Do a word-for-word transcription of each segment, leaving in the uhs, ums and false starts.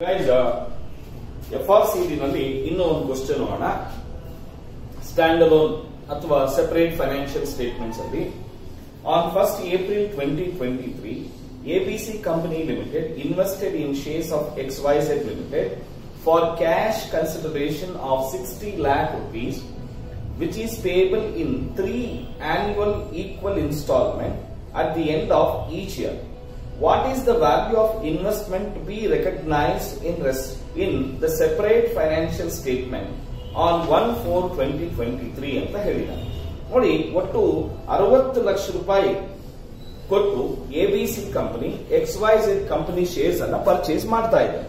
Guys, F R C D ನಲ್ಲಿ ಇನ್ನೂ ಒಂದು ಕ್ವಶನ್ ನೋಡೋಣ. ಸ್ಟ್ಯಾಂಡ್ ಅಲೋನ್ ಅಥವಾ ಸೆಪರೇಟ್ ಫೈನಾನ್ಷಿಯಲ್ ಸ್ಟೇಟ್ಮೆಂಟ್ಸ್ ಅಲ್ಲಿ on first April twenty twenty three A B C company limited invested in shares of X Y Z limited for cash consideration of sixty lakh rupees which is payable in three annual equal installment at the end of each year. What is the value of investment to be recognized in res in the separate financial statement on one four twenty twenty-three ಅಂತ ಹೇಳಿದ್ದಾರೆ. ನೋಡಿ, ಒಟ್ಟು ಅರವತ್ತು ಲಕ್ಷ ರೂಪಾಯಿ ಕೊಟ್ಟು A B C company X Y Z company shares ಅನ್ನ purchase ಮಾಡ್ತಾ ಇದ್ದಾರೆ.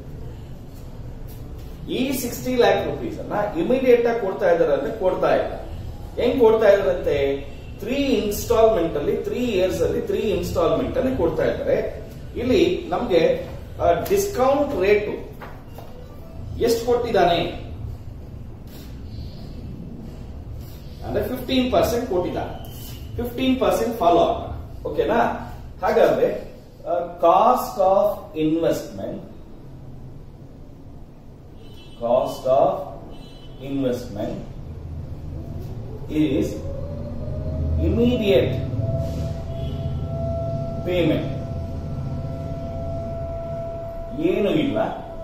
ಈ ಸಿಕ್ಸ್ಟಿ ಲ್ಯಾಕ್ ರುಪೀಸ್ ಅನ್ನ ಇಮಿಡಿಯೇಟ್ ಆಗಿ ಕೊಡ್ತಾ ಇದಾರೆ ಅಂದ್ರೆ ಕೊಡ್ತಾ ಇಲ್ಲ. ಹೆಂಗ್ ಕೊಡ್ತಾ ಇದಾರಂತೆ? ತ್ರೀ ಇನ್ಸ್ಟಾಲ್ಮೆಂಟ್ ಅಲ್ಲಿ ತ್ರೀ ಇಯರ್ಸ್ ಅಲ್ಲಿ ತ್ರೀ ಇನ್ಸ್ಟಾಲ್ಮೆಂಟ್ ಅಲ್ಲಿ ಕೊಡ್ತಾ ಇದ್ದಾರೆ. ಇಲ್ಲಿ ನಮ್ಗೆ ಡಿಸ್ಕೌಂಟ್ ರೇಟ್ ಎಷ್ಟು ಕೊಟ್ಟಿದ್ದಾನೆ ಅಂದ್ರೆ ಫಿಫ್ಟೀನ್ ಪರ್ಸೆಂಟ್ ಕೊಟ್ಟಿದ್ದಾನೆ. ಫಿಫ್ಟೀನ್ ಪರ್ಸೆಂಟ್ ಫಾಲೋ ಆಗ ಓಕೆನಾ? ಹಾಗಾದ್ರೆ cost of investment cost of investment is immediate payment. ಏನು ಇಲ್ಲ,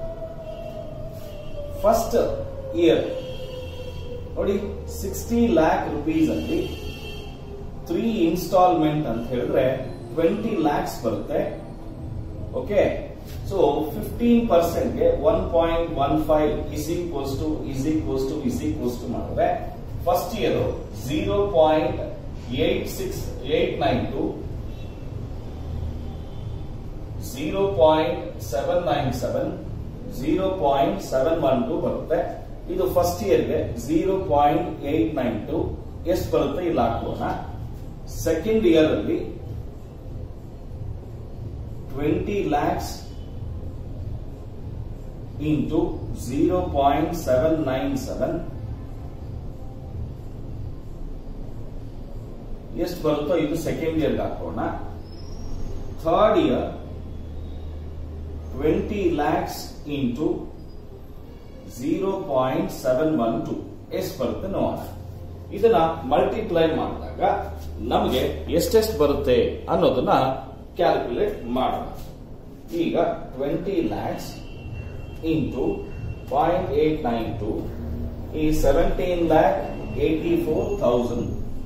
ಫಸ್ಟ್ ಇಯರ್ ನೋಡಿ ಸಿಕ್ಸ್ಟಿ ಲ್ಯಾಕ್ ರುಪೀಸ್ ಅಲ್ಲಿ ತ್ರೀ ಇನ್ಸ್ಟಾಲ್ಮೆಂಟ್ ಅಂತ ಹೇಳಿದ್ರೆ ಟ್ವೆಂಟಿ ಲ್ಯಾಕ್ಸ್ ಬರುತ್ತೆ. ಓಕೆ, ಸೊ ಫಿಫ್ಟೀನ್ ಪರ್ಸೆಂಟ್ ಗೆ one point one five is equals to is equals to is equals to ಮಾಡಿದ್ರೆ first year zero point eight six eight nine two zero point seven nine seven zero point seven one two ಬರುತ್ತೆ. ಇದು first ಇಯರ್ಗೆ zero point eight nine two ಎಷ್ಟು ಬರುತ್ತೆ ಇಲ್ಲಿ ಹಾಕೋಣ. Second year ಅಲ್ಲಿ twenty lakhs into zero point seven nine seven ಎಷ್ಟು ಬರುತ್ತೋ ಇದು ಸೆಕೆಂಡ್ ಇಯರ್ ಹಾಕೋಣ. Third year twenty lakhs into zero point seven one two ಎಷ್ಟು ಬರುತ್ತೆ ನೋಡೋಣ. ಇದನ್ನ ಮಲ್ಟಿಪ್ಲೈ ಮಾಡಿದಾಗ ನಮಗೆ ಎಷ್ಟೆಷ್ಟು ಬರುತ್ತೆ ಅನ್ನೋದನ್ನ ಕ್ಯಾಲ್ಕುಲೇಟ್ ಮಾಡೋಣ. ಈಗ twenty lakhs into zero point eight nine two is seventeen lakh eighty-four thousand.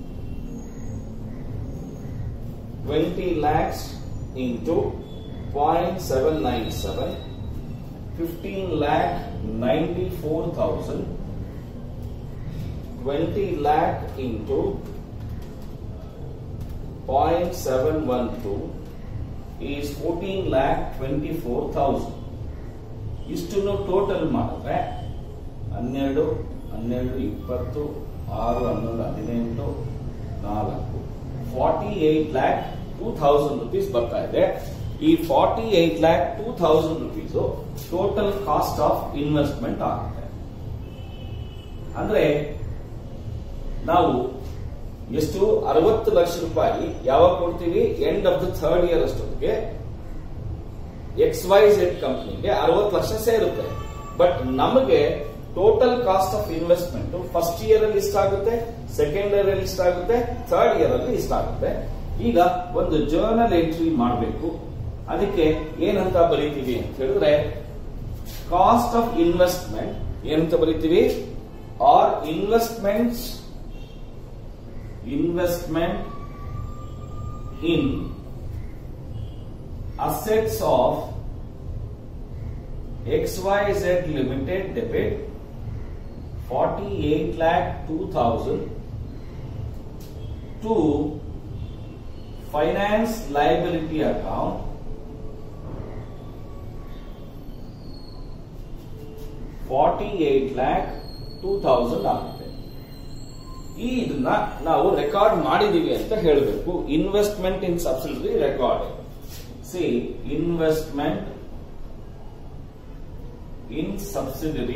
twenty lakhs into zero point seven nine seven, fifteen lakh ninety-four thousand. twenty lakh into zero point seven one two is fourteen lakh twenty-four thousand. ಇಷ್ಟನ್ನು total ಮಾಡಿದ್ರೆ ಹನ್ನೆರಡು ಹನ್ನೆರಡು ಇಪ್ಪತ್ತು ಆರು ಹನ್ನೊಂದು ಹದಿನೆಂಟು ನಾಲ್ಕು forty eight lakh two thousand rupees ಬರ್ತಾ ಇದೆ. ಈ forty eight lakh two thousand rupees total cost of investment ಆಗುತ್ತೆ. ಅಂದ್ರೆ ನಾವು ಎಷ್ಟು ಅರವತ್ತು ಲಕ್ಷ ರೂಪಾಯಿ ಯಾವಾಗ ಕೊಡ್ತೀವಿ? End of the third year ಅಷ್ಟೊತ್ತಿಗೆ ಎಕ್ಸ್ ವೈ ಝೆಡ್ ಕಂಪನಿಗೆ ಅರವತ್ತು ಲಕ್ಷ ಸೇರುತ್ತೆ. ಬಟ್ ನಮಗೆ total cost of investment first year ಅಲ್ಲಿ ಇಷ್ಟ ಆಗುತ್ತೆ, ಸೆಕೆಂಡ್ ಇಯರ್ ಅಲ್ಲಿ ಇಷ್ಟ ಆಗುತ್ತೆ, ಥರ್ಡ್ ಇಯರ್ ಅಲ್ಲಿ ಇಷ್ಟ ಆಗುತ್ತೆ. ಈಗ ಒಂದು ಜರ್ನಲ್ ಎಂಟ್ರಿ ಮಾಡಬೇಕು. ಅದಕ್ಕೆ ಏನಂತ ಬರೀತೀವಿ ಅಂತ ಹೇಳಿದ್ರೆ ಕಾಸ್ಟ್ ಆಫ್ ಇನ್ವೆಸ್ಟ್ಮೆಂಟ್ ಏನಂತ ಬರೀತೀವಿ? Or investments investment in assets of X Y Z Limited debit forty-eight lakh two thousand to finance liability account forty-eight lakh two thousand ಆಗುತ್ತೆ. ಈ ಇದನ್ನ ನಾವು ರೆಕಾರ್ಡ್ ಮಾಡಿದೀವಿ ಅಂತ ಹೇಳಬೇಕು. Investment in subsidiary record. See, investment in subsidiary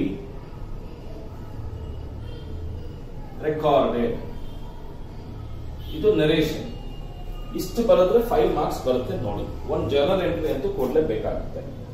recorded. ಇದು narration. ಇಷ್ಟು ಬರೆದ್ರೆ ಫೈವ್ ಮಾರ್ಕ್ಸ್ ಬರುತ್ತೆ ನೋಡಿ. ಒಂದು ಜರ್ನಲ್ ಎಂಟ್ರಿ ಅಂತೂ ಕೊಡ್ಲೇಬೇಕಾಗುತ್ತೆ.